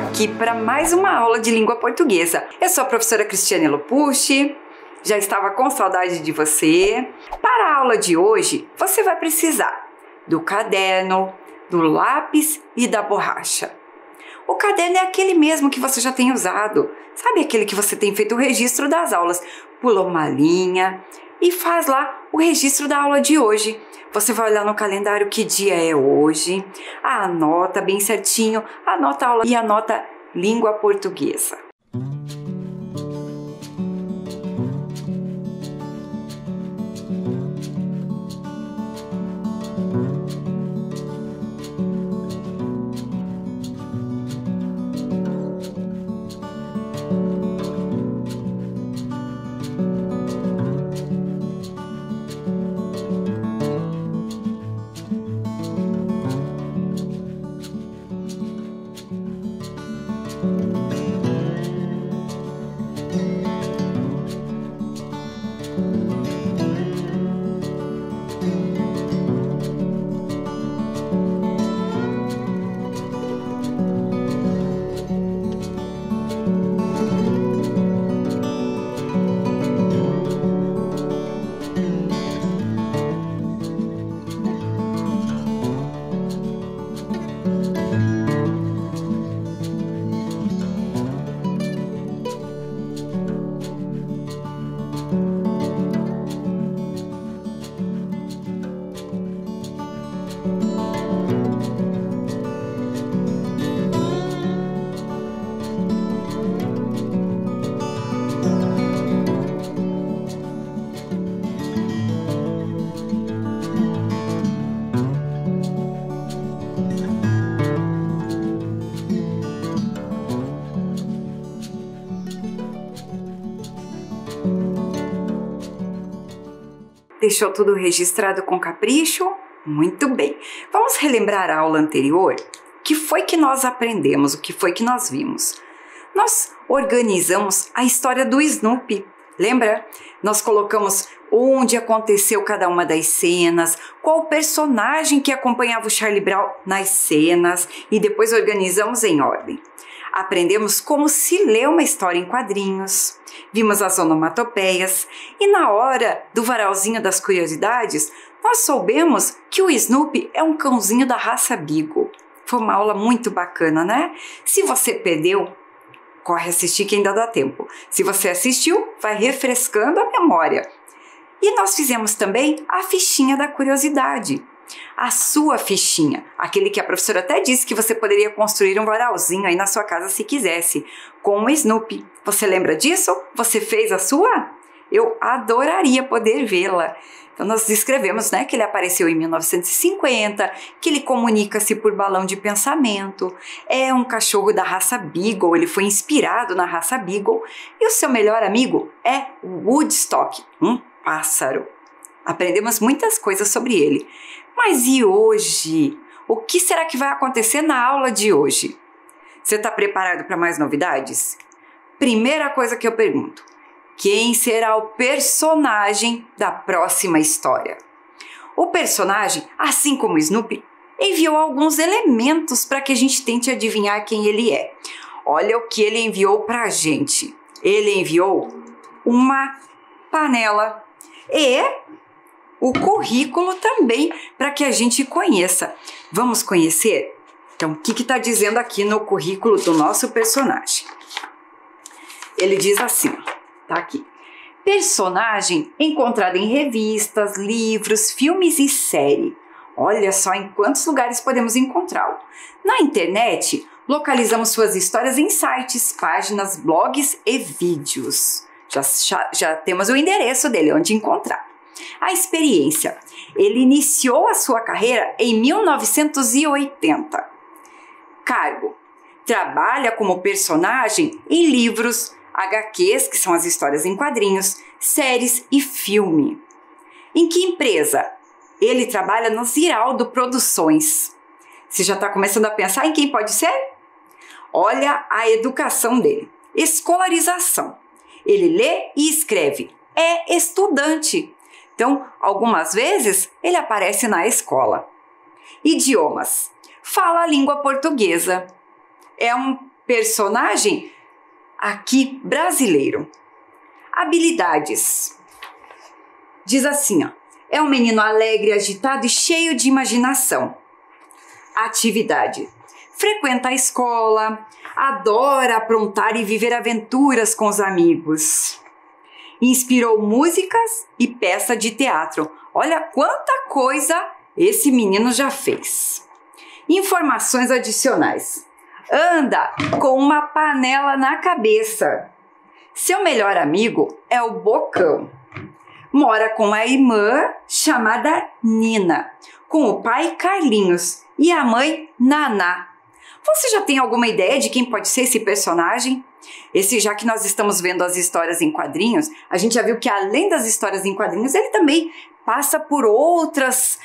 aqui para mais uma aula de língua portuguesa. Eu sou a professora Cristiane Lopucci, já estava com saudade de você. Para a aula de hoje, você vai precisar do caderno, do lápis e da borracha. O caderno é aquele mesmo que você já tem usado, sabe aquele que você tem feito o registro das aulas. Pula uma linha e faz lá o registro da aula de hoje. Você vai olhar no calendário que dia é hoje, anota bem certinho, anota a aula e anota língua portuguesa. Deixou tudo registrado com capricho? Muito bem. Vamos relembrar a aula anterior? O que foi que nós aprendemos? O que foi que nós vimos? Nós organizamos a história do Snoopy. Lembra? Nós colocamos onde aconteceu cada uma das cenas, qual personagem que acompanhava o Charlie Brown nas cenas e depois organizamos em ordem. Aprendemos como se lê uma história em quadrinhos, vimos as onomatopeias e na hora do varalzinho das curiosidades, nós soubemos que o Snoopy é um cãozinho da raça Beagle. Foi uma aula muito bacana, né? Se você perdeu, corre assistir que ainda dá tempo. Se você assistiu, vai refrescando a memória. E nós fizemos também a fichinha da curiosidade. A sua fichinha, aquele que a professora até disse que você poderia construir um varalzinho aí na sua casa se quisesse, com o Snoopy. Você lembra disso? Você fez a sua? Eu adoraria poder vê-la. Então nós descrevemos, né, que ele apareceu em 1950, que ele comunica-se por balão de pensamento, é um cachorro da raça Beagle, ele foi inspirado na raça Beagle, e o seu melhor amigo é o Woodstock, um pássaro. Aprendemos muitas coisas sobre ele. Mas e hoje? O que será que vai acontecer na aula de hoje? Você está preparado para mais novidades? Primeira coisa que eu pergunto: quem será o personagem da próxima história? O personagem, assim como o Snoopy, enviou alguns elementos para que a gente tente adivinhar quem ele é. Olha o que ele enviou para a gente. Ele enviou uma panela e o currículo também, para que a gente conheça. Vamos conhecer? Então, o que está dizendo aqui no currículo do nosso personagem? Ele diz assim, tá aqui. Personagem encontrado em revistas, livros, filmes e série. Olha só em quantos lugares podemos encontrá-lo. Na internet, localizamos suas histórias em sites, páginas, blogs e vídeos. Já temos o endereço dele, onde encontrar. A experiência. Ele iniciou a sua carreira em 1980. Cargo. Trabalha como personagem em livros, HQs, que são as histórias em quadrinhos, séries e filme. Em que empresa? Ele trabalha no Ziraldo Produções. Você já está começando a pensar em quem pode ser? Olha a educação dele. Escolarização. Ele lê e escreve. É estudante. Então, algumas vezes, ele aparece na escola. Idiomas. Fala a língua portuguesa. É um personagem aqui brasileiro. Habilidades. Diz assim, ó, é um menino alegre, agitado e cheio de imaginação. Atividade. Frequenta a escola, adora aprontar e viver aventuras com os amigos. Inspirou músicas e peça de teatro. Olha quanta coisa esse menino já fez. Informações adicionais. Anda com uma panela na cabeça. Seu melhor amigo é o Bocão. Mora com a irmã chamada Nina, com o pai Carlinhos e a mãe Naná. Você já tem alguma ideia de quem pode ser esse personagem? Já que nós estamos vendo as histórias em quadrinhos, a gente já viu que além das histórias em quadrinhos, ele também passa por outros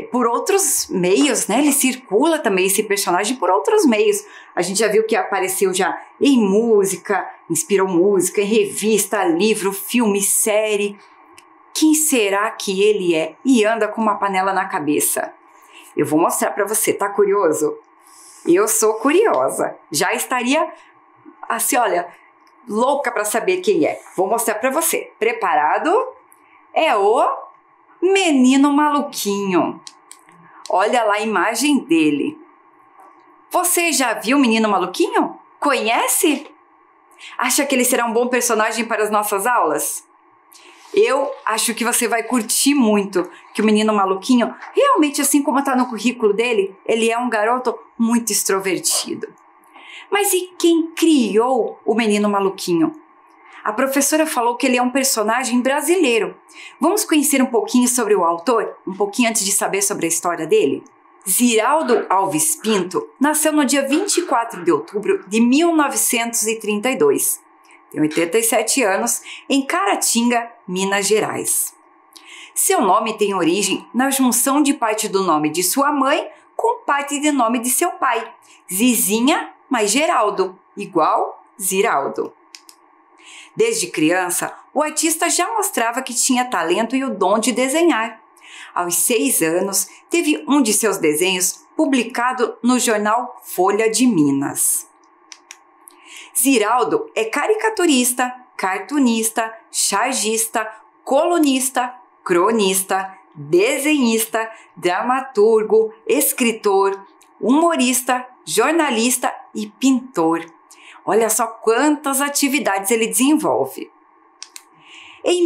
meios, né? Ele circula também esse personagem por outros meios. A gente já viu que apareceu já em música, inspirou música, em revista, livro, filme, série. Quem será que ele é? E anda com uma panela na cabeça. Eu vou mostrar para você, tá curioso? Eu sou curiosa. Já estaria, assim, olha, louca para saber quem é. Vou mostrar para você. Preparado? É o Menino Maluquinho. Olha lá a imagem dele. Você já viu o Menino Maluquinho? Conhece? Acha que ele será um bom personagem para as nossas aulas? Eu acho que você vai curtir muito, que o Menino Maluquinho, realmente assim como está no currículo dele, ele é um garoto muito extrovertido. Mas e quem criou o Menino Maluquinho? A professora falou que ele é um personagem brasileiro. Vamos conhecer um pouquinho sobre o autor? Um pouquinho antes de saber sobre a história dele? Ziraldo Alves Pinto nasceu no dia 24 de outubro de 1932. Tem 87 anos, em Caratinga, Minas Gerais. Seu nome tem origem na junção de parte do nome de sua mãe com parte do nome de seu pai. Zizinha mais Geraldo, igual Ziraldo. Desde criança, o artista já mostrava que tinha talento e o dom de desenhar. Aos 6 anos, teve um de seus desenhos publicado no jornal Folha de Minas. Ziraldo é caricaturista, cartunista, chargista, colunista, cronista, desenhista, dramaturgo, escritor, humorista, jornalista e pintor. Olha só quantas atividades ele desenvolve. Em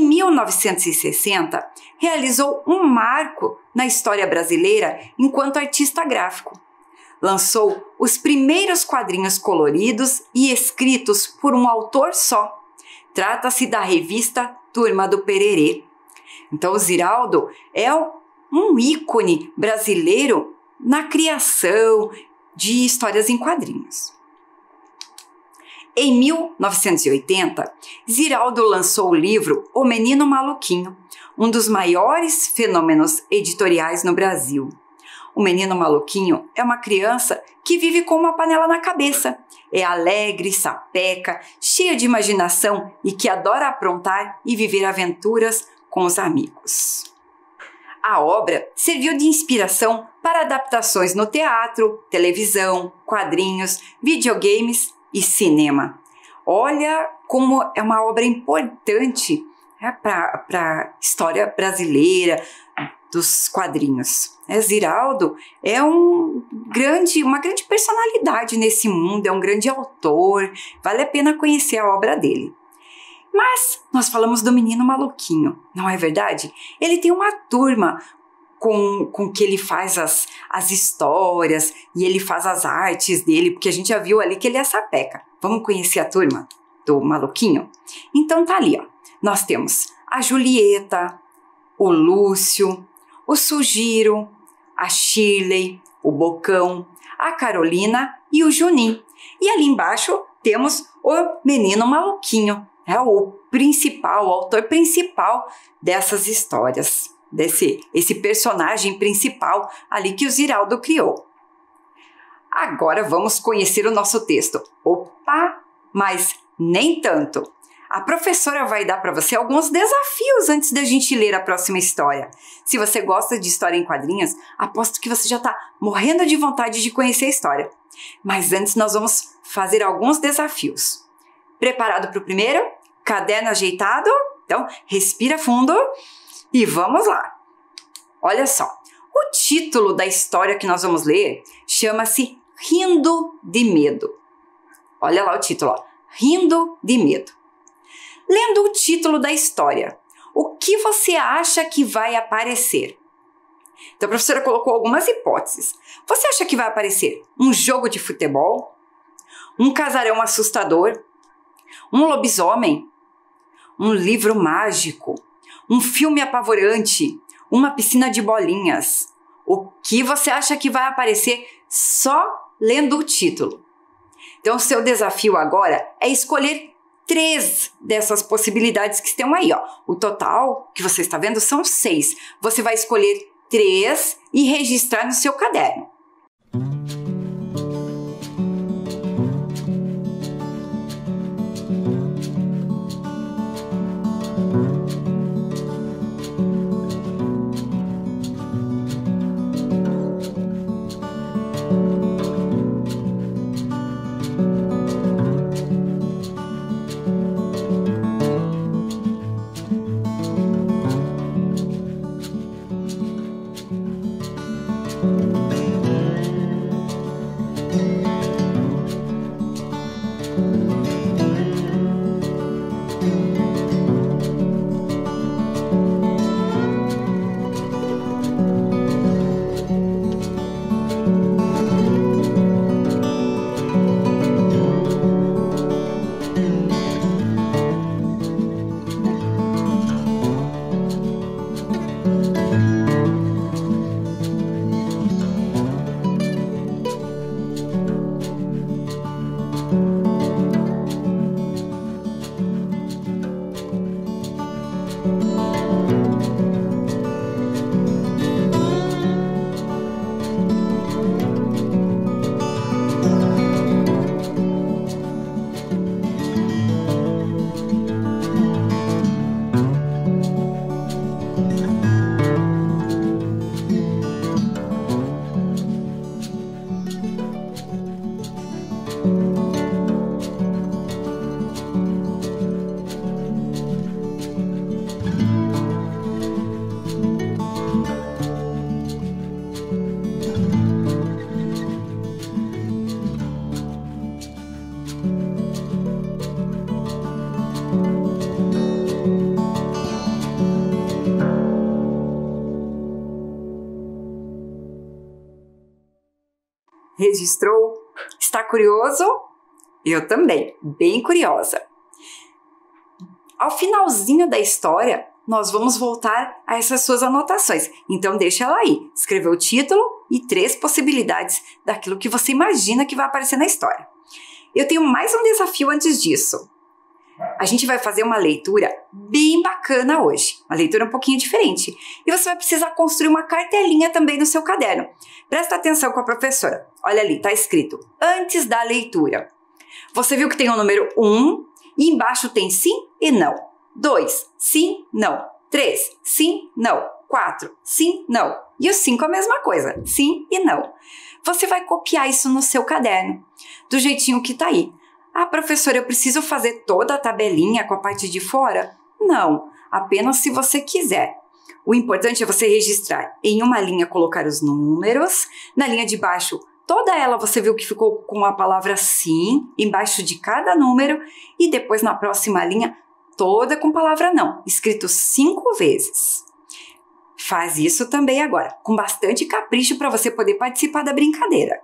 1960, realizou um marco na história brasileira enquanto artista gráfico. Lançou os primeiros quadrinhos coloridos e escritos por um autor só. Trata-se da revista Turma do Pererê. Então, o Ziraldo é um ícone brasileiro na criação de histórias em quadrinhos. Em 1980, Ziraldo lançou o livro O Menino Maluquinho, um dos maiores fenômenos editoriais no Brasil. O Menino Maluquinho é uma criança que vive com uma panela na cabeça. É alegre, sapeca, cheia de imaginação e que adora aprontar e viver aventuras com os amigos. A obra serviu de inspiração para adaptações no teatro, televisão, quadrinhos, videogames e cinema. Olha como é uma obra importante, né, para a história brasileira dos quadrinhos. Ziraldo é uma grande personalidade nesse mundo, é um grande autor, vale a pena conhecer a obra dele. Mas nós falamos do Menino Maluquinho, não é verdade? Ele tem uma turma com que ele faz as histórias e ele faz as artes dele, porque a gente já viu ali que ele é sapeca. Vamos conhecer a turma do Maluquinho? Então tá ali, ó. Nós temos a Julieta, o Lúcio, o Sugiro, a Shirley, o Bocão, a Carolina e o Junim. E ali embaixo temos o Menino Maluquinho, o principal, o autor principal dessas histórias, esse personagem principal ali que o Ziraldo criou. Agora vamos conhecer o nosso texto. Opa, mas nem tanto. A professora vai dar para você alguns desafios antes da gente ler a próxima história. Se você gosta de história em quadrinhos, aposto que você já está morrendo de vontade de conhecer a história. Mas antes nós vamos fazer alguns desafios. Preparado para o primeiro? Caderno ajeitado? Então, respira fundo e vamos lá. Olha só, o título da história que nós vamos ler chama-se Rindo de Medo. Olha lá o título, ó. Rindo de Medo. Lendo o título da história, o que você acha que vai aparecer? Então a professora colocou algumas hipóteses. Você acha que vai aparecer um jogo de futebol? Um casarão assustador? Um lobisomem? Um livro mágico? Um filme apavorante? Uma piscina de bolinhas? O que você acha que vai aparecer só lendo o título? Então o seu desafio agora é escolher 3 dessas possibilidades que estão aí, ó. O total que você está vendo são 6. Você vai escolher 3 e registrar no seu caderno. Registrou? Está curioso? Eu também, bem curiosa. Ao finalzinho da história, nós vamos voltar a essas suas anotações. Então deixa ela aí, escreveu o título e 3 possibilidades daquilo que você imagina que vai aparecer na história. Eu tenho mais um desafio antes disso. A gente vai fazer uma leitura bem bacana hoje, uma leitura um pouquinho diferente. E você vai precisar construir uma cartelinha também no seu caderno. Presta atenção com a professora. Olha ali, está escrito, antes da leitura. Você viu que tem o número 1 e embaixo tem sim e não. 2, sim, não. 3, sim, não. 4, sim, não. E o 5 é a mesma coisa, sim e não. Você vai copiar isso no seu caderno, do jeitinho que está aí. Ah, professora, eu preciso fazer toda a tabelinha com a parte de fora? Não, apenas se você quiser. O importante é você registrar em uma linha, colocar os números, na linha de baixo, toda ela você viu que ficou com a palavra sim, embaixo de cada número, e depois na próxima linha, toda com palavra não, escrito 5 vezes. Faz isso também agora, com bastante capricho para você poder participar da brincadeira.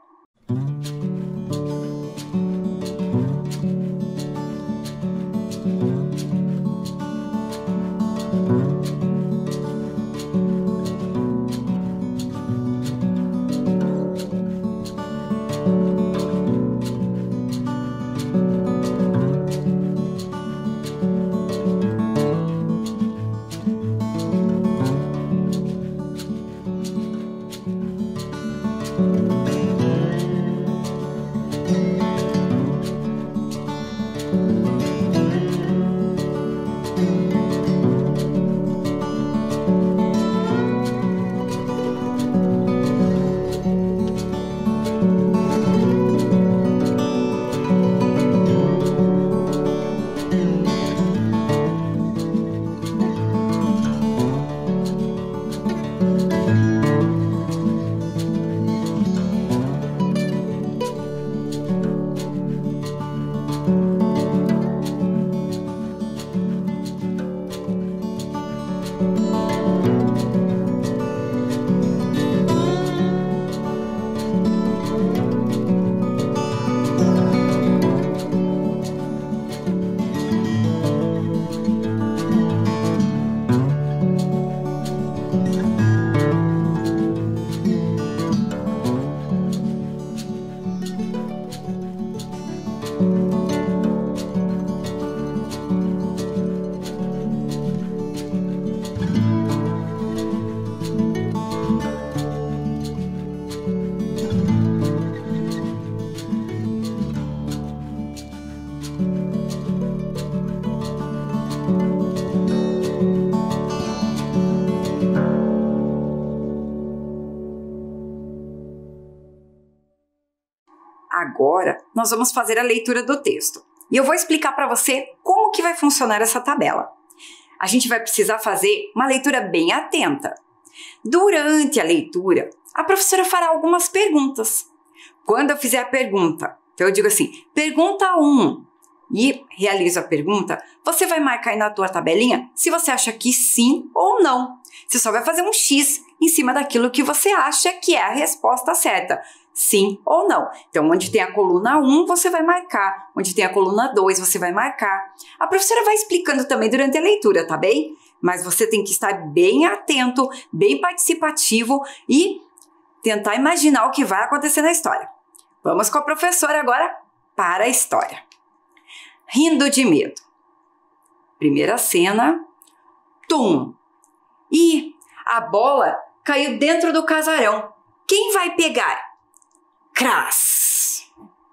Agora, nós vamos fazer a leitura do texto. E eu vou explicar para você como que vai funcionar essa tabela. A gente vai precisar fazer uma leitura bem atenta. Durante a leitura, a professora fará algumas perguntas. Quando eu fizer a pergunta, então eu digo assim, pergunta 1, e realizo a pergunta, você vai marcar aí na tua tabelinha se você acha que sim ou não. Você só vai fazer um X em cima daquilo que você acha que é a resposta certa. Sim ou não. Então, onde tem a coluna 1, você vai marcar. Onde tem a coluna 2, você vai marcar. A professora vai explicando também durante a leitura, tá bem? Mas você tem que estar bem atento, bem participativo e tentar imaginar o que vai acontecer na história. Vamos com a professora agora para a história. Rindo de medo. Primeira cena. Tum! E a bola caiu dentro do casarão. Quem vai pegar? Crás!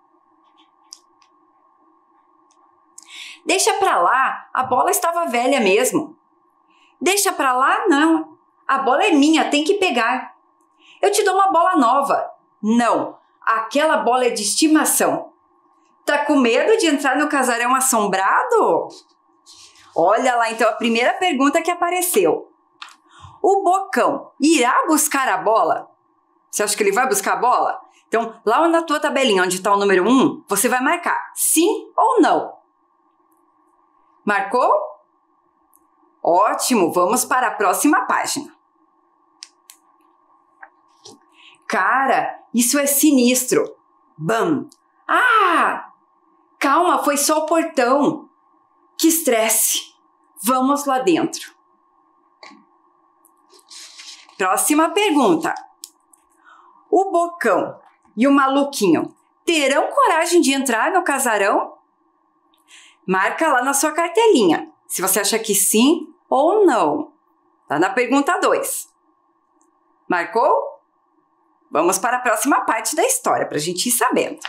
Deixa pra lá, a bola estava velha mesmo. Deixa pra lá, não. A bola é minha, tem que pegar. Eu te dou uma bola nova. Não, aquela bola é de estimação. Tá com medo de entrar no casarão assombrado? Olha lá então a primeira pergunta que apareceu. O Bocão irá buscar a bola? Você acha que ele vai buscar a bola? Então, lá na tua tabelinha, onde está o número 1, você vai marcar sim ou não. Marcou? Ótimo, vamos para a próxima página. Cara, isso é sinistro. Bam! Ah! Calma, foi só o portão. Que estresse. Vamos lá dentro. Próxima pergunta. O Bocão e o Maluquinho terão coragem de entrar no casarão? Marca lá na sua cartelinha, se você acha que sim ou não. Tá na pergunta 2. Marcou? Vamos para a próxima parte da história, para a gente ir sabendo.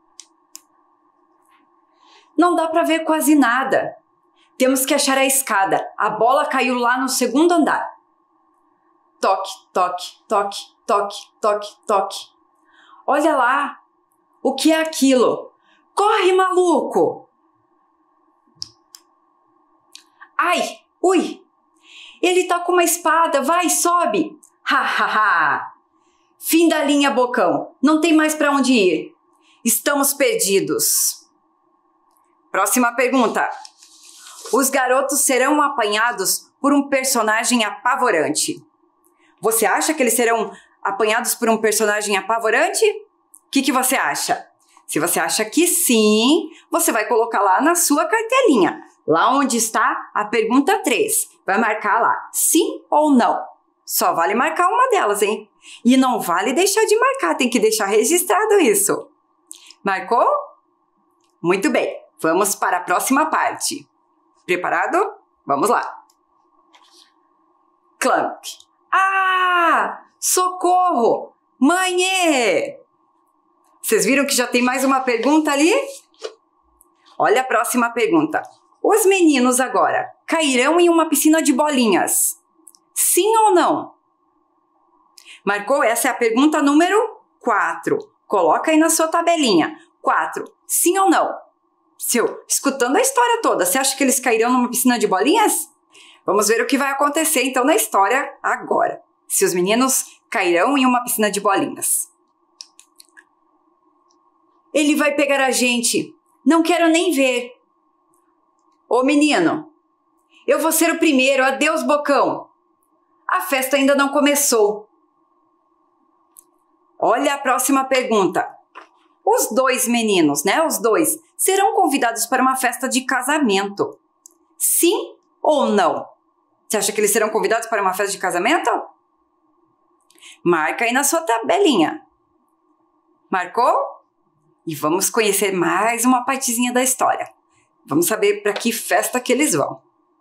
Não dá para ver quase nada. Temos que achar a escada. A bola caiu lá no segundo andar. Toque, toque, toque, toque, toque, toque. Olha lá. O que é aquilo? Corre, maluco! Ai, ui! Ele tá com uma espada. Vai, sobe! Ha, ha, ha! Fim da linha, Bocão. Não tem mais para onde ir. Estamos perdidos. Próxima pergunta. Os garotos serão apanhados por um personagem apavorante. Você acha que eles serão apanhados por um personagem apavorante? O que você acha? Se você acha que sim, você vai colocar lá na sua cartelinha. Lá onde está a pergunta 3. Vai marcar lá, sim ou não. Só vale marcar uma delas, hein? E não vale deixar de marcar, tem que deixar registrado isso. Marcou? Muito bem, vamos para a próxima parte. Preparado? Vamos lá. Clunk. Ah! Socorro! Mãe! Vocês viram que já tem mais uma pergunta ali? Olha a próxima pergunta. Os meninos agora cairão em uma piscina de bolinhas. Sim ou não? Marcou? Essa é a pergunta número 4. Coloca aí na sua tabelinha. 4. Sim ou não? Escutando a história toda, você acha que eles cairão numa piscina de bolinhas? Vamos ver o que vai acontecer então na história agora. Se os meninos cairão em uma piscina de bolinhas. Ele vai pegar a gente. Não quero nem ver. Ô menino, eu vou ser o primeiro. Adeus, Bocão. A festa ainda não começou. Olha a próxima pergunta. Os dois meninos, os dois, serão convidados para uma festa de casamento. Sim ou não? Você acha que eles serão convidados para uma festa de casamento? Marca aí na sua tabelinha. Marcou? E vamos conhecer mais uma partezinha da história. Vamos saber para que festa que eles vão.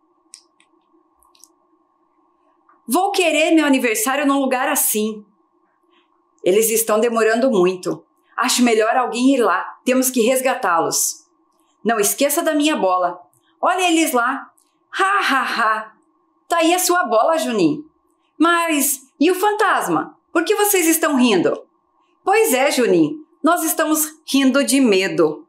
Vou querer meu aniversário num lugar assim. Eles estão demorando muito. Acho melhor alguém ir lá. Temos que resgatá-los. Não esqueça da minha bola. Olha eles lá. Ha, ha, ha. Tá aí a sua bola, Juninho. Mas, e o fantasma? Por que vocês estão rindo? Pois é, Juninho. nós estamos rindo de medo.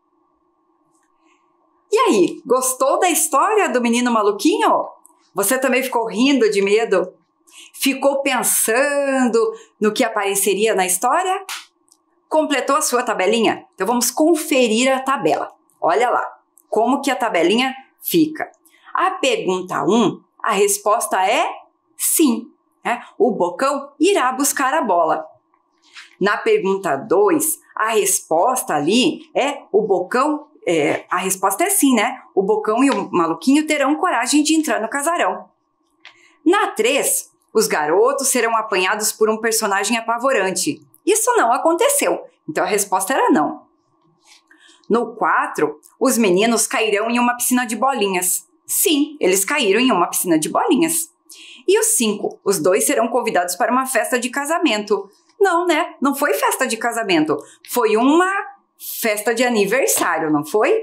E aí, gostou da história do menino maluquinho? Você também ficou rindo de medo? Ficou pensando no que apareceria na história? Completou a sua tabelinha? Então vamos conferir a tabela. Olha lá, como que a tabelinha fica. A pergunta 1, a resposta é sim. O Bocão irá buscar a bola. Na pergunta 2, a resposta ali é o Bocão, a resposta é sim, né? O Bocão e o Maluquinho terão coragem de entrar no casarão. Na 3, os garotos serão apanhados por um personagem apavorante. Isso não aconteceu, então a resposta era não. No 4, os meninos cairão em uma piscina de bolinhas. Sim, eles caíram em uma piscina de bolinhas. E o 5, os dois serão convidados para uma festa de casamento. Não, né? Não foi festa de casamento. Foi uma festa de aniversário, não foi?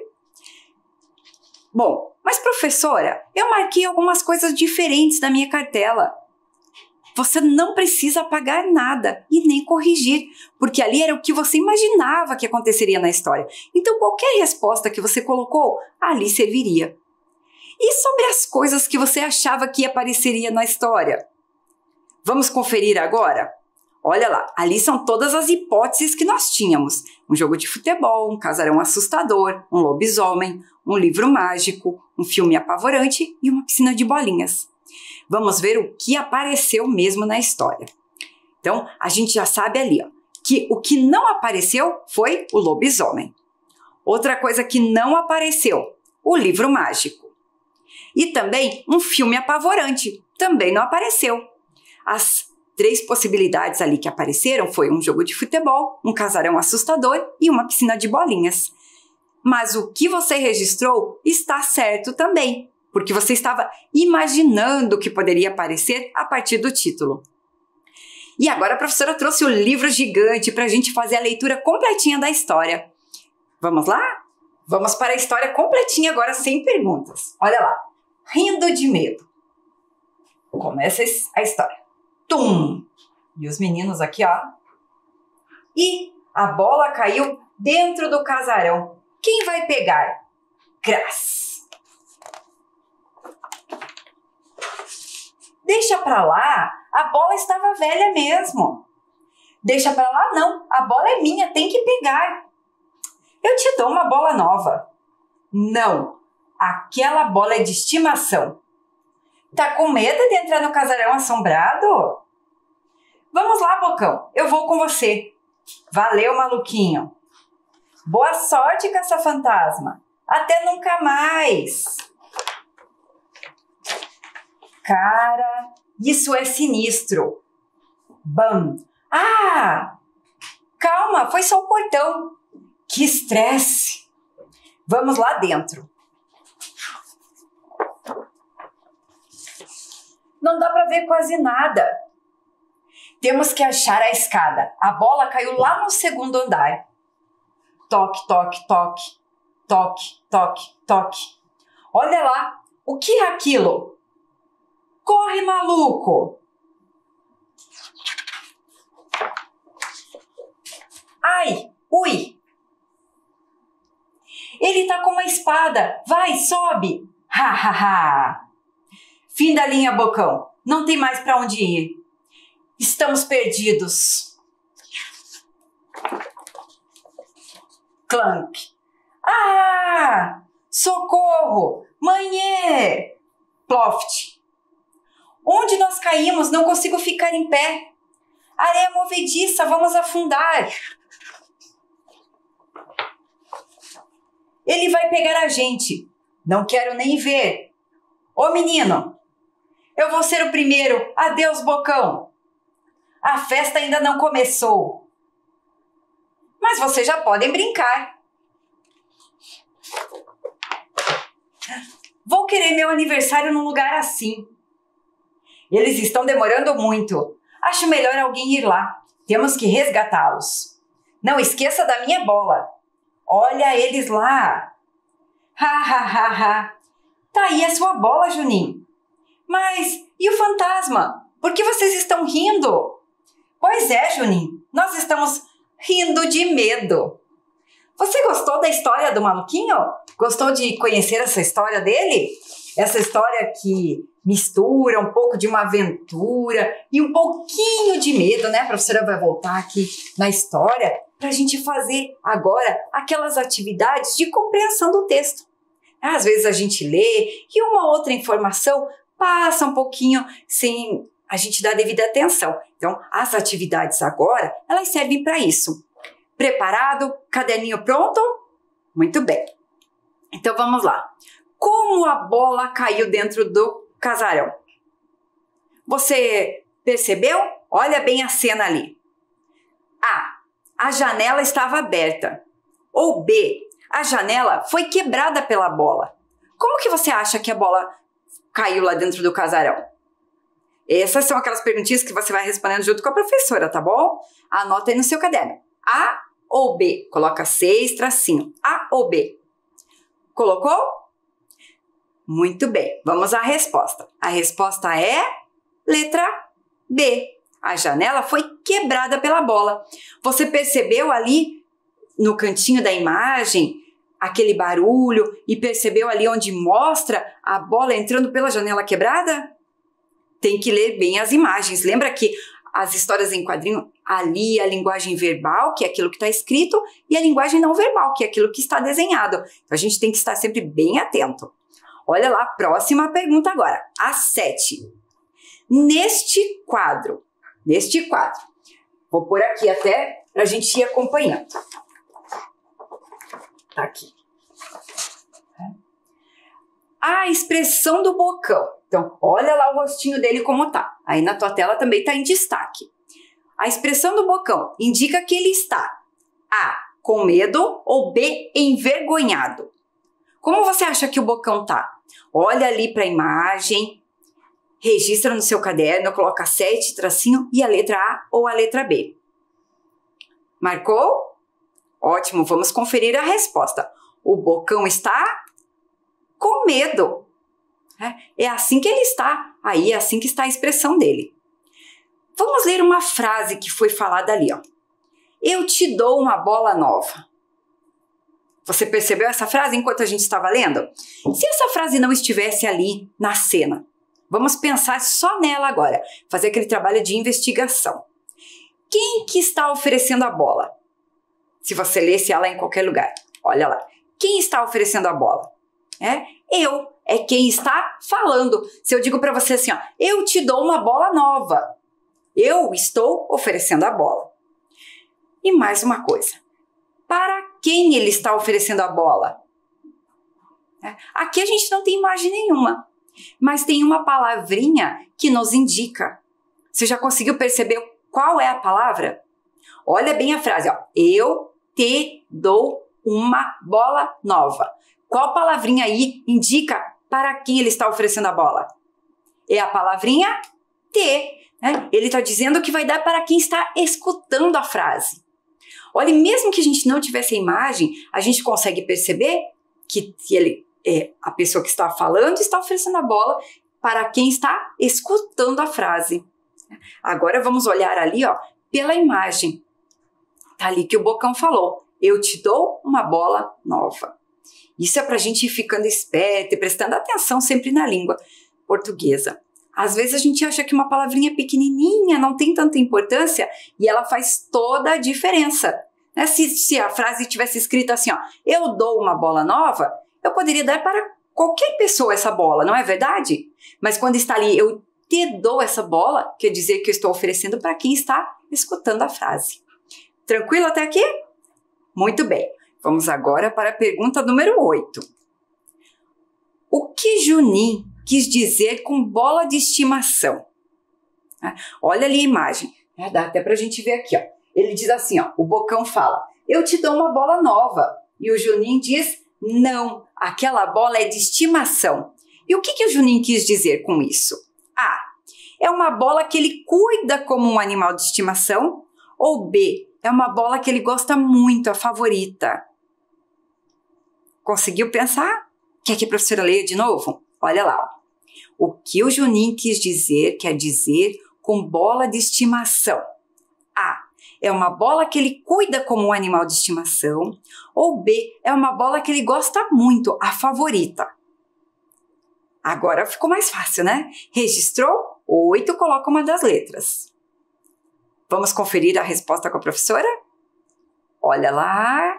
Bom, mas professora, eu marquei algumas coisas diferentes na minha cartela. Você não precisa apagar nada e nem corrigir, porque ali era o que você imaginava que aconteceria na história. Então, qualquer resposta que você colocou, ali serviria. E sobre as coisas que você achava que apareceria na história? Vamos conferir agora? Olha lá, ali são todas as hipóteses que nós tínhamos. Um jogo de futebol, um casarão assustador, um lobisomem, um livro mágico, um filme apavorante e uma piscina de bolinhas. Vamos ver o que apareceu mesmo na história. Então, a gente já sabe ali, que o que não apareceu foi o lobisomem. Outra coisa que não apareceu, o livro mágico. E também um filme apavorante, também não apareceu. As 3 possibilidades ali que apareceram foi um jogo de futebol, um casarão assustador e uma piscina de bolinhas. Mas o que você registrou está certo também, porque você estava imaginando o que poderia aparecer a partir do título. E agora a professora trouxe o livro gigante para a gente fazer a leitura completinha da história. Vamos lá? Vamos para a história completinha agora, sem perguntas. Olha lá, rindo de medo. Começa a história. Tum! E os meninos aqui, ó. E a bola caiu dentro do casarão. Quem vai pegar? Cras! Deixa pra lá, a bola estava velha mesmo. Deixa pra lá não, a bola é minha, tem que pegar. Eu te dou uma bola nova. Não, aquela bola é de estimação. Tá com medo de entrar no casarão assombrado? Vamos lá, Bocão, eu vou com você. Valeu, maluquinho. Boa sorte, caça-fantasma. Até nunca mais. Cara, isso é sinistro. Bam. Ah! Calma, foi só o portão. Que estresse. Vamos lá dentro. Não dá para ver quase nada. Temos que achar a escada. A bola caiu lá no 2º andar. Toque, toque, toque. Toque, toque, toque. Olha lá, o que é aquilo? Corre, maluco! Ai, ui! Ele tá com uma espada. Vai, sobe! Ha, ha, ha! Fim da linha, Bocão. Não tem mais para onde ir. Estamos perdidos. Clank. Ah! Socorro! Manhê! Ploft. Onde nós caímos? Não consigo ficar em pé. Areia movediça, vamos afundar. Ele vai pegar a gente. Não quero nem ver. Ô menino, eu vou ser o primeiro. Adeus, Bocão. A festa ainda não começou. Mas vocês já podem brincar. Vou querer meu aniversário num lugar assim. Eles estão demorando muito. Acho melhor alguém ir lá. Temos que resgatá-los. Não esqueça da minha bola. Olha eles lá. Ha, ha, ha, ha. Tá aí a sua bola, Juninho. Mas e o fantasma? Por que vocês estão rindo? Pois é, Juninho. Nós estamos rindo de medo. Você gostou da história do maluquinho? Gostou de conhecer essa história dele? Essa história que mistura um pouco de uma aventura e um pouquinho de medo, né? A professora vai voltar aqui na história para a gente fazer agora aquelas atividades de compreensão do texto. Às vezes a gente lê e uma outra informação passa um pouquinho sem a gente dar devida atenção. Então, as atividades agora, elas servem para isso. Preparado? Caderninho pronto? Muito bem. Então, vamos lá. Como a bola caiu dentro do casarão? Você percebeu? Olha bem a cena ali. A janela estava aberta. Ou B, a janela foi quebrada pela bola. Como que você acha que a bola caiu lá dentro do casarão? Essas são aquelas perguntinhas que você vai respondendo junto com a professora, tá bom? Anota aí no seu caderno. A ou B? Coloca 6 tracinho. A ou B? Colocou? Muito bem. Vamos à resposta. A resposta é letra B. A janela foi quebrada pela bola. Você percebeu ali no cantinho da imagem aquele barulho e percebeu ali onde mostra a bola entrando pela janela quebrada? Tem que ler bem as imagens. Lembra que as histórias em quadrinho, ali a linguagem verbal, que é aquilo que está escrito, e a linguagem não verbal, que é aquilo que está desenhado. Então, a gente tem que estar sempre bem atento. Olha lá, próxima pergunta agora. A 7. Neste quadro, vou pôr aqui até para a gente ir acompanhando. Tá aqui. A expressão do bocão. Então, olha lá o rostinho dele como tá. Aí na tua tela também está em destaque. A expressão do bocão indica que ele está A, com medo ou B, envergonhado. Como você acha que o bocão tá? Olha ali para a imagem, registra no seu caderno, coloca 7 tracinho e a letra A ou a letra B. Marcou? Ótimo, vamos conferir a resposta. O bocão está com medo. É assim que ele está. Aí é assim que está a expressão dele. Vamos ler uma frase que foi falada ali, ó. Eu te dou uma bola nova. Você percebeu essa frase enquanto a gente estava lendo? Se essa frase não estivesse ali na cena, vamos pensar só nela agora, fazer aquele trabalho de investigação. Quem que está oferecendo a bola? Se você lesse ela em qualquer lugar, olha lá. Quem está oferecendo a bola? Eu. É quem está falando. Se eu digo para você assim, ó, eu te dou uma bola nova. Eu estou oferecendo a bola. E mais uma coisa. Para quem ele está oferecendo a bola? Aqui a gente não tem imagem nenhuma, mas tem uma palavrinha que nos indica. Você já conseguiu perceber qual é a palavra? Olha bem a frase, ó. Eu te dou uma bola nova. Qual palavrinha aí indica para quem ele está oferecendo a bola? É a palavrinha T. Ele está dizendo que vai dar para quem está escutando a frase. Olha, mesmo que a gente não tivesse a imagem, a gente consegue perceber que ele a pessoa que está falando está oferecendo a bola para quem está escutando a frase. Agora vamos olhar ali, ó, pela imagem. Tá ali que o bocão falou. Eu te dou uma bola nova. Isso é para a gente ir ficando esperto e prestando atenção sempre na língua portuguesa. Às vezes a gente acha que uma palavrinha pequenininha não tem tanta importância e ela faz toda a diferença. Se a frase tivesse escrita assim, ó, eu dou uma bola nova, eu poderia dar para qualquer pessoa essa bola, não é verdade? Mas quando está ali, eu te dou essa bola, quer dizer que eu estou oferecendo para quem está escutando a frase. Tranquilo até aqui? Muito bem. Vamos agora para a pergunta número 8. O que Junim quis dizer com bola de estimação? Olha ali a imagem. Dá até para a gente ver aqui, ó. Ele diz assim, ó, o bocão fala, eu te dou uma bola nova. E o Junim diz, não, aquela bola é de estimação. E o que o Junim quis dizer com isso? A, é uma bola que ele cuida como um animal de estimação. Ou B, é uma bola que ele gosta muito, a favorita. Conseguiu pensar? Quer que a professora leia de novo? Olha lá. Ó. O que o Junim quis dizer, quer dizer com bola de estimação? A. é uma bola que ele cuida como um animal de estimação, ou B, é uma bola que ele gosta muito, a favorita. Agora ficou mais fácil, né? Registrou? 8, coloca uma das letras. Vamos conferir a resposta com a professora? Olha lá.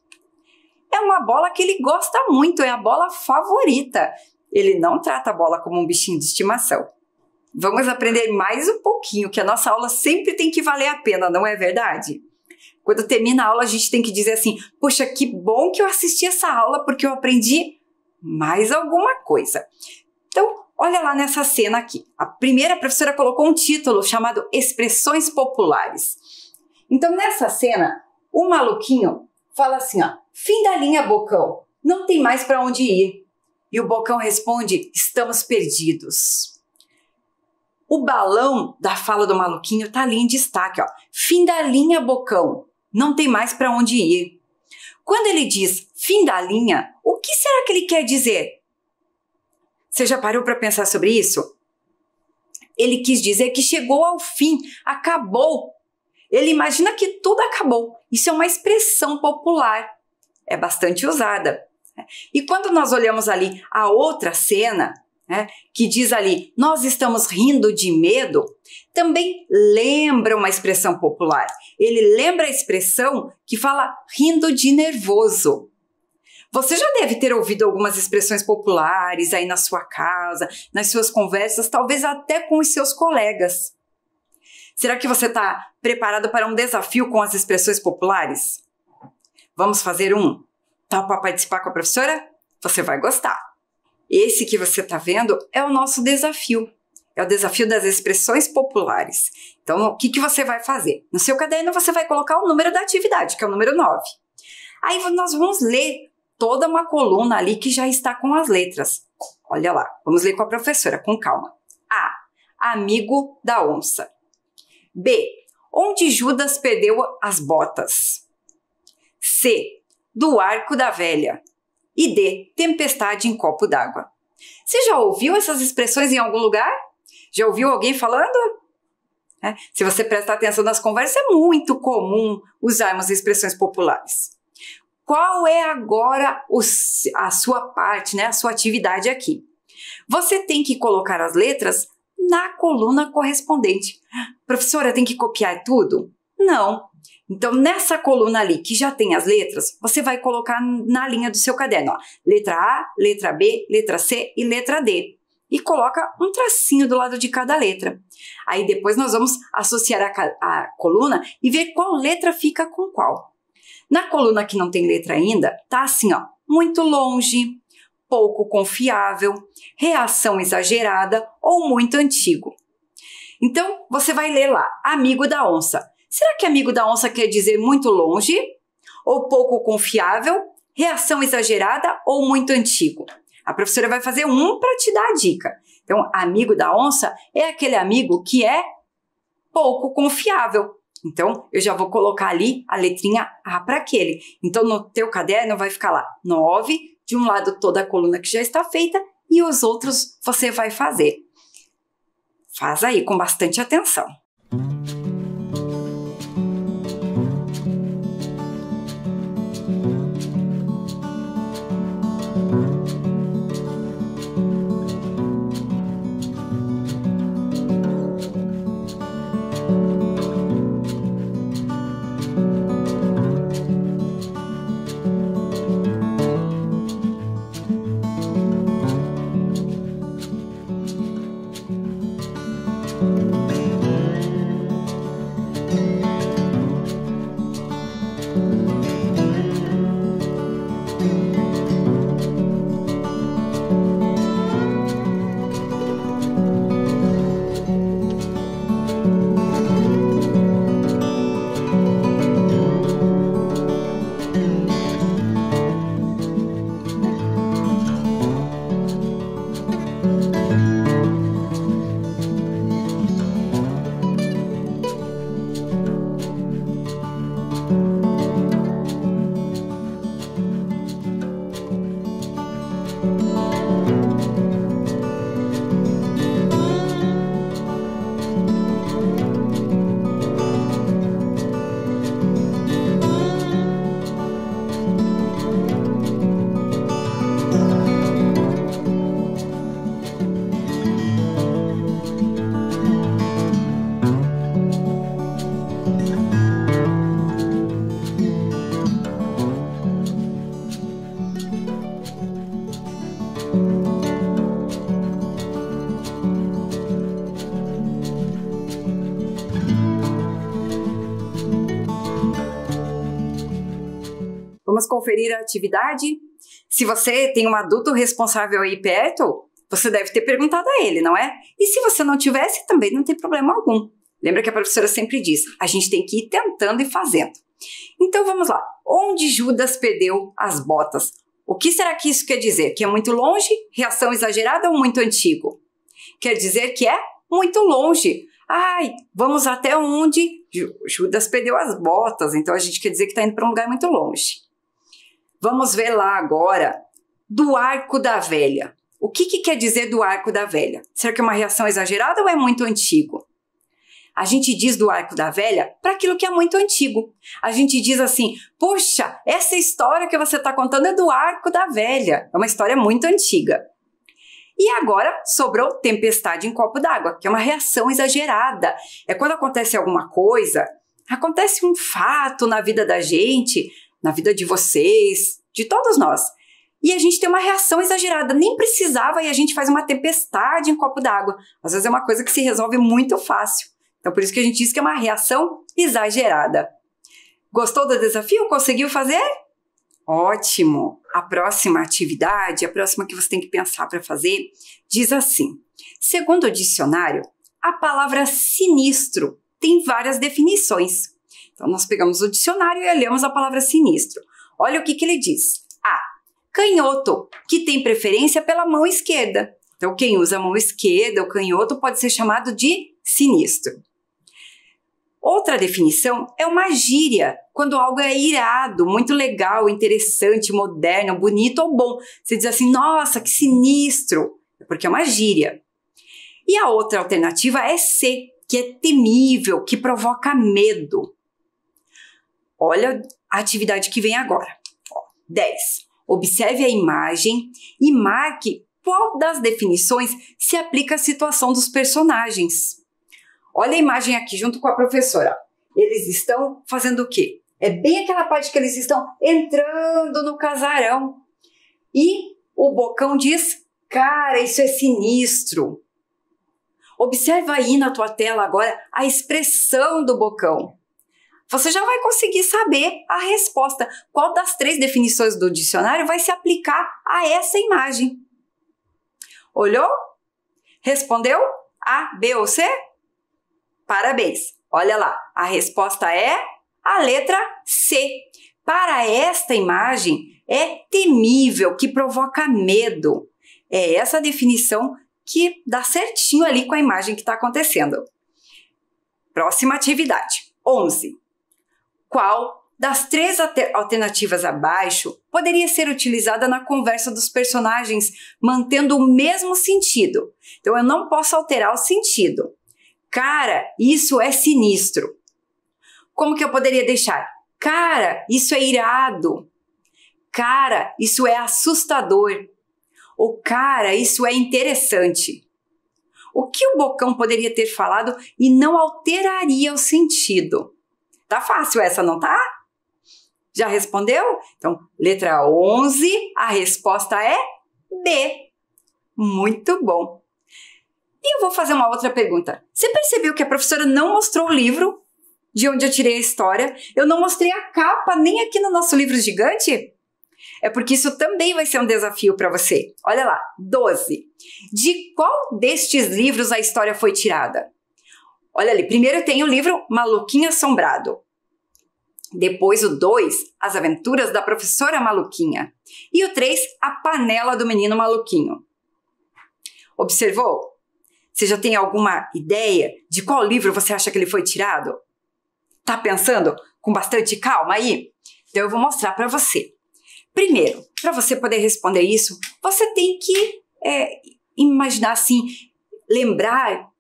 É uma bola que ele gosta muito, é a bola favorita. Ele não trata a bola como um bichinho de estimação. Vamos aprender mais um pouquinho, que a nossa aula sempre tem que valer a pena, não é verdade? Quando termina a aula, a gente tem que dizer assim, poxa, que bom que eu assisti essa aula, porque eu aprendi mais alguma coisa. Então, olha lá nessa cena aqui. A primeira professora colocou um título chamado Expressões Populares. Então, nessa cena, o maluquinho fala assim, ó, fim da linha, Bocão, não tem mais para onde ir. E o Bocão responde, estamos perdidos. O balão da fala do maluquinho tá ali em destaque, ó. Fim da linha, Bocão, não tem mais para onde ir. Quando ele diz fim da linha, o que será que ele quer dizer? Você já parou para pensar sobre isso? Ele quis dizer que chegou ao fim, acabou. Ele imagina que tudo acabou. Isso é uma expressão popular. É bastante usada. E quando nós olhamos ali a outra cena, que diz ali, nós estamos rindo de medo, também lembra uma expressão popular. Ele lembra a expressão que fala rindo de nervoso. Você já deve ter ouvido algumas expressões populares aí na sua casa, nas suas conversas, talvez até com os seus colegas. Será que você está preparado para um desafio com as expressões populares? Vamos fazer um? Tá para participar com a professora? Você vai gostar. Esse que você está vendo é o nosso desafio. É o desafio das expressões populares. Então, o que você vai fazer? No seu caderno você vai colocar o número da atividade, que é o número 9. Aí nós vamos ler toda uma coluna ali que já está com as letras. Olha lá, vamos ler com a professora, com calma. A. Amigo da onça. B. Onde Judas perdeu as botas. C. Do arco da velha. E D. Tempestade em copo d'água. Você já ouviu essas expressões em algum lugar? Já ouviu alguém falando? Se você prestar atenção nas conversas, é muito comum usarmos expressões populares. Qual é agora a sua parte, a sua atividade aqui? Você tem que colocar as letras na coluna correspondente. Professora, tem que copiar tudo? Não. Então, nessa coluna ali, que já tem as letras, você vai colocar na linha do seu caderno. Ó, letra A, letra B, letra C e letra D. E coloca um tracinho do lado de cada letra. Aí depois nós vamos associar a coluna e ver qual letra fica com qual. Na coluna que não tem letra ainda, tá assim, ó, muito longe, pouco confiável, reação exagerada ou muito antigo. Então, você vai ler lá, amigo da onça. Será que amigo da onça quer dizer muito longe, ou pouco confiável, reação exagerada ou muito antigo? A professora vai fazer um para te dar a dica. Então, amigo da onça é aquele amigo que é pouco confiável. Então, eu já vou colocar ali a letrinha A para aquele. Então, no teu caderno vai ficar lá 9, de um lado toda a coluna que já está feita e os outros você vai fazer. Faz aí com bastante atenção. Vamos conferir a atividade? Se você tem um adulto responsável aí perto, você deve ter perguntado a ele, não é? E se você não tivesse, também não tem problema algum. Lembra que a professora sempre diz, a gente tem que ir tentando e fazendo. Então vamos lá. Onde Judas perdeu as botas? O que será que isso quer dizer? Que é muito longe? Reação exagerada ou muito antigo? Quer dizer que é muito longe. Ai, vamos até onde Judas perdeu as botas. Então a gente quer dizer que está indo para um lugar muito longe. Vamos ver lá agora do arco da velha. O que quer dizer do arco da velha? Será que é uma reação exagerada ou é muito antigo? A gente diz do arco da velha para aquilo que é muito antigo. A gente diz assim, poxa, essa história que você está contando é do arco da velha. É uma história muito antiga. E agora sobrou tempestade em copo d'água, que é uma reação exagerada. É quando acontece alguma coisa, acontece um fato na vida da gente, na vida de vocês, de todos nós. E a gente tem uma reação exagerada, nem precisava e a gente faz uma tempestade em copo d'água. Às vezes é uma coisa que se resolve muito fácil. Então por isso que a gente diz que é uma reação exagerada. Gostou do desafio? Conseguiu fazer? Ótimo! A próxima atividade, a próxima que você tem que pensar para fazer, diz assim. Segundo o dicionário, a palavra sinistro tem várias definições. Então nós pegamos o dicionário e olhamos a palavra sinistro. Olha o que ele diz. A. Canhoto, que tem preferência pela mão esquerda. Então quem usa a mão esquerda, o canhoto, pode ser chamado de sinistro. Outra definição é uma gíria, quando algo é irado, muito legal, interessante, moderno, bonito ou bom. Você diz assim, nossa, que sinistro, porque é uma gíria. E a outra alternativa é ser, que é temível, que provoca medo. Olha a atividade que vem agora. 10. Observe a imagem e marque qual das definições se aplica à situação dos personagens. Olha a imagem aqui junto com a professora. Eles estão fazendo o quê? É bem aquela parte que eles estão entrando no casarão. E o Bocão diz, cara, isso é sinistro. Observa aí na tua tela agora a expressão do Bocão. Você já vai conseguir saber a resposta. Qual das 3 definições do dicionário vai se aplicar a essa imagem? Olhou? Respondeu? A, B ou C? Parabéns! Olha lá, a resposta é a letra C. Para esta imagem, é temível, que provoca medo. É essa definição que dá certinho ali com a imagem que está acontecendo. Próxima atividade. 11. Qual das 3 alternativas abaixo poderia ser utilizada na conversa dos personagens, mantendo o mesmo sentido? Então, eu não posso alterar o sentido. Cara, isso é sinistro. Como que eu poderia deixar? Cara, isso é irado. Cara, isso é assustador. Ou cara, isso é interessante. O que o Bocão poderia ter falado e não alteraria o sentido? Tá fácil essa, não tá? Já respondeu? Então, letra 11, a resposta é B. Muito bom. E eu vou fazer uma outra pergunta. Você percebeu que a professora não mostrou o livro de onde eu tirei a história? Eu não mostrei a capa nem aqui no nosso livro gigante? É porque isso também vai ser um desafio para você. Olha lá, 12. De qual destes livros a história foi tirada? Olha ali, primeiro tem o livro Maluquinho Assombrado. Depois o 2, As Aventuras da Professora Maluquinha. E o 3, A Panela do Menino Maluquinho. Observou? Você já tem alguma ideia de qual livro você acha que ele foi tirado? Tá pensando com bastante calma aí? Então eu vou mostrar para você. Primeiro, para você poder responder isso, você tem que imaginar assim, lembrar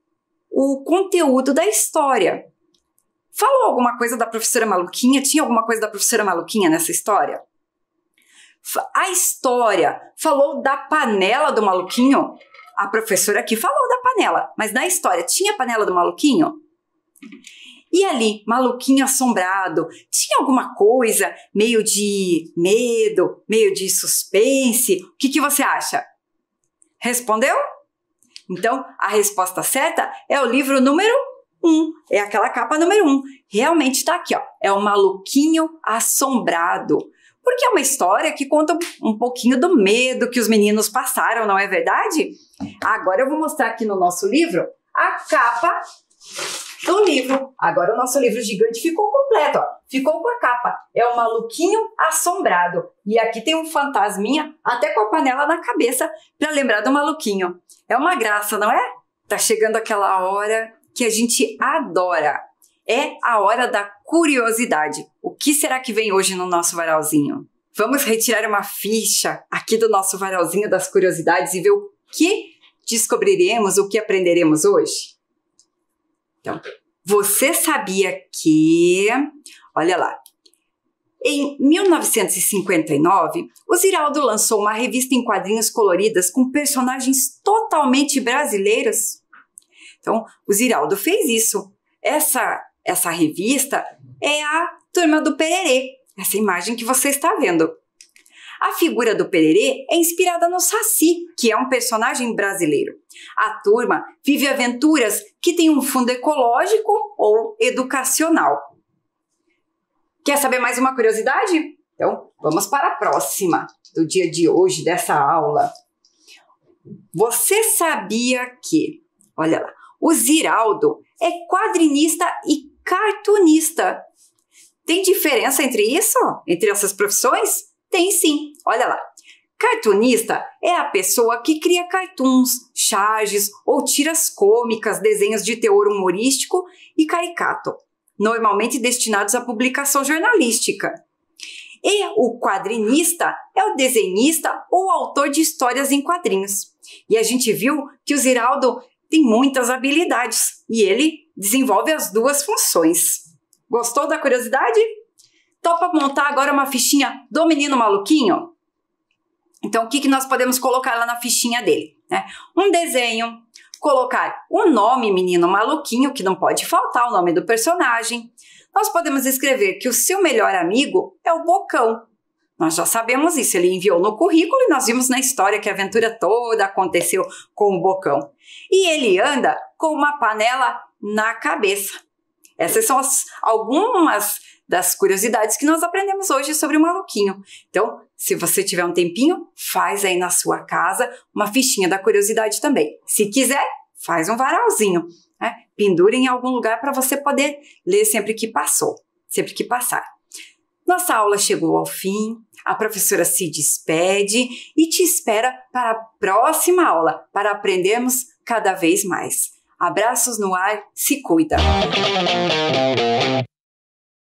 o conteúdo da história. Falou alguma coisa da professora Maluquinha? Tinha alguma coisa da professora Maluquinha nessa história? A história falou da panela do Maluquinho? A professora aqui falou da panela, mas na história tinha a panela do Maluquinho? E ali, Maluquinho Assombrado, tinha alguma coisa meio de medo, meio de suspense? O que você acha? Respondeu? Então, a resposta certa é o livro número 1. É aquela capa número 1. Realmente está aqui, ó. É o Maluquinho Assombrado. porque é uma história que conta um pouquinho do medo que os meninos passaram, não é verdade? Agora eu vou mostrar aqui no nosso livro a capa do livro. Agora o nosso livro gigante ficou completo, ó. Ficou com a capa. É o Maluquinho Assombrado. E aqui tem um fantasminha até com a panela na cabeça para lembrar do maluquinho. É uma graça, não é? Tá chegando aquela hora que a gente adora. É a hora da curiosidade. O que será que vem hoje no nosso varalzinho? Vamos retirar uma ficha aqui do nosso varalzinho das curiosidades e ver o que descobriremos, o que aprenderemos hoje? Então, você sabia que... Olha lá. Em 1959, o Ziraldo lançou uma revista em quadrinhos coloridas com personagens totalmente brasileiros. Então, o Ziraldo fez isso. Essa revista é a Turma do Pererê, essa imagem que você está vendo. A figura do Pererê é inspirada no Saci, que é um personagem brasileiro. A turma vive aventuras que têm um fundo ecológico ou educacional. Quer saber mais uma curiosidade? Então, vamos para a próxima do dia de hoje, dessa aula. Você sabia que, olha lá, o Ziraldo é quadrinista e cartunista. Tem diferença entre isso? Entre essas profissões? Tem sim, olha lá. Cartunista é a pessoa que cria cartoons, charges ou tiras cômicas, desenhos de teor humorístico e caricato, normalmente destinados à publicação jornalística. E o quadrinista é o desenhista ou autor de histórias em quadrinhos. E a gente viu que o Ziraldo tem muitas habilidades e ele desenvolve as duas funções. Gostou da curiosidade? Topa montar agora uma fichinha do Menino Maluquinho? Então, o que nós podemos colocar lá na fichinha dele? Um desenho, colocar o nome Menino Maluquinho, que não pode faltar o nome do personagem. Nós podemos escrever que o seu melhor amigo é o Bocão. Nós já sabemos isso, ele enviou no currículo e nós vimos na história que a aventura toda aconteceu com o Bocão. E ele anda com uma panela na cabeça. Essas são algumas das curiosidades que nós aprendemos hoje sobre o Maluquinho. Então, se você tiver um tempinho, faz aí na sua casa uma fichinha da curiosidade também. Se quiser, faz um varalzinho, pendura em algum lugar para você poder ler sempre que passar. Nossa aula chegou ao fim, a professora se despede e te espera para a próxima aula, para aprendermos cada vez mais. Abraços no ar, se cuida!